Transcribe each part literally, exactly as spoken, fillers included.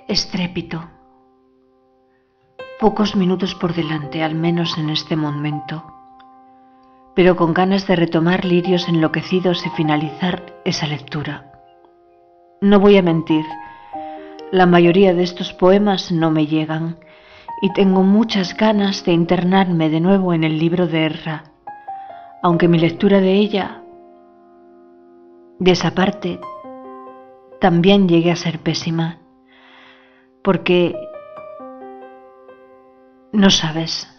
Estrépito. Pocos minutos por delante, al menos en este momento, pero con ganas de retomar Lirios enloquecidos y finalizar esa lectura. No voy a mentir, la mayoría de estos poemas no me llegan y tengo muchas ganas de internarme de nuevo en el libro de Erra, aunque mi lectura de ella, de esa parte, también llegue a ser pésima, porque no sabes.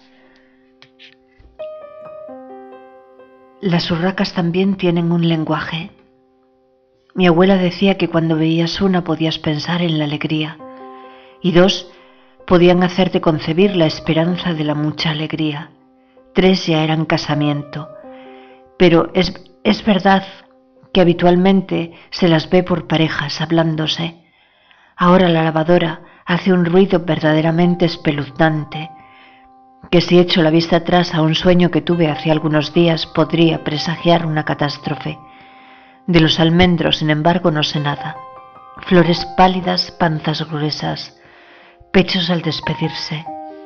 Las urracas también tienen un lenguaje. Mi abuela decía que cuando veías una podías pensar en la alegría y dos podían hacerte concebir la esperanza de la mucha alegría. Tres ya eran casamiento, pero es, es verdad que habitualmente se las ve por parejas hablándose. Ahora la lavadora hace un ruido verdaderamente espeluznante, que si echo la vista atrás a un sueño que tuve hace algunos días podría presagiar una catástrofe. De los almendros, sin embargo, no sé nada. Flores pálidas, panzas gruesas, pechos al despedirse.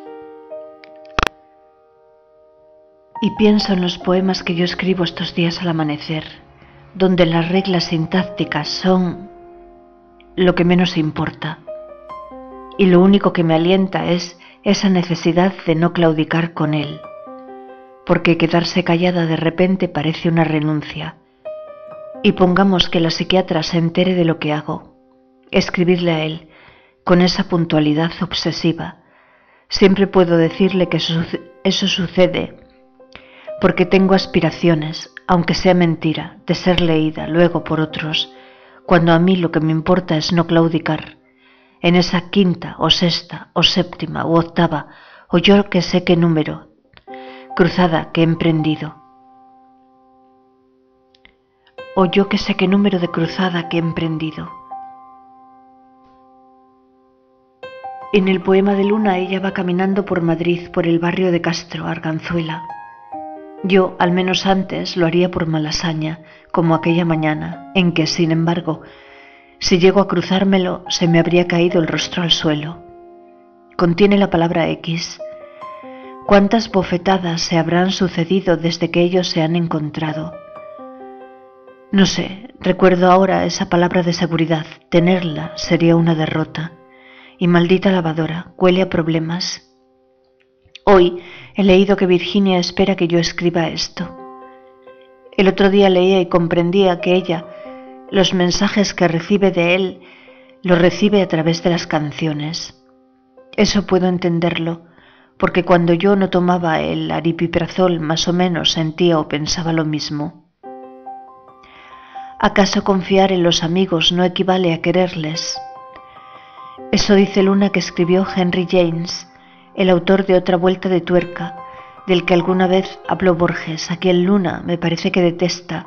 Y pienso en los poemas que yo escribo estos días al amanecer, donde las reglas sintácticas son lo que menos importa. Y lo único que me alienta es esa necesidad de no claudicar con él, porque quedarse callada de repente parece una renuncia. Y pongamos que la psiquiatra se entere de lo que hago, escribirle a él con esa puntualidad obsesiva. Siempre puedo decirle que eso, eso sucede porque tengo aspiraciones, aunque sea mentira, de ser leída luego por otros, cuando a mí lo que me importa es no claudicar en esa quinta o sexta o séptima u octava o yo que sé qué número, cruzada que he emprendido. O yo que sé qué número de cruzada que he emprendido. En el poema de Luna ella va caminando por Madrid, por el barrio de Castro, Arganzuela. Yo, al menos antes, lo haría por Malasaña, como aquella mañana, en que, sin embargo, si llego a cruzármelo, se me habría caído el rostro al suelo. Contiene la palabra X. ¿Cuántas bofetadas se habrán sucedido desde que ellos se han encontrado? No sé, recuerdo ahora esa palabra de seguridad. Tenerla sería una derrota. Y maldita lavadora, huele a problemas. Hoy he leído que Virginia espera que yo escriba esto. El otro día leía y comprendía que ella, los mensajes que recibe de él, los recibe a través de las canciones. Eso puedo entenderlo, porque cuando yo no tomaba el aripiprazol más o menos sentía o pensaba lo mismo. ¿Acaso confiar en los amigos no equivale a quererles? Eso dice Luna que escribió Henry James, el autor de Otra vuelta de tuerca, del que alguna vez habló Borges, a quien Luna me parece que detesta.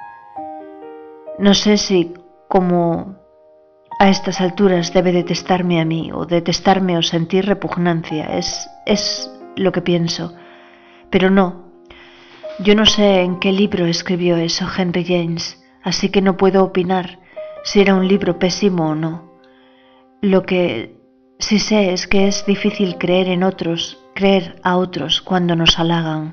No sé si, como a estas alturas, debe detestarme a mí, o detestarme o sentir repugnancia, es, es lo que pienso. Pero no, yo no sé en qué libro escribió eso Henry James, así que no puedo opinar si era un libro pésimo o no. Lo que sí sé es que es difícil creer en otros, creer a otros cuando nos halagan.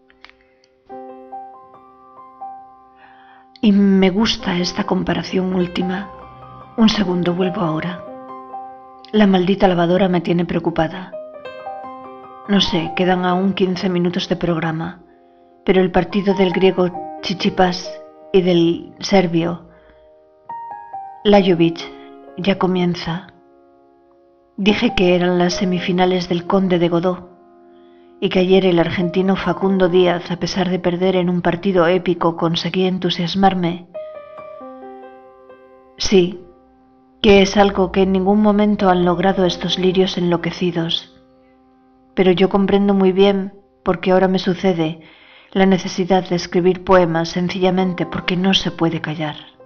Y me gusta esta comparación última. Un segundo, vuelvo ahora. La maldita lavadora me tiene preocupada. No sé, quedan aún quince minutos de programa, pero el partido del griego Tsitsipas y del serbio Lajovic ya comienza. Dije que eran las semifinales del Conde de Godó y que ayer el argentino Facundo Díaz, a pesar de perder en un partido épico, conseguía entusiasmarme. Sí, que es algo que en ningún momento han logrado estos lirios enloquecidos. Pero yo comprendo muy bien, porque ahora me sucede, la necesidad de escribir poemas sencillamente porque no se puede callar.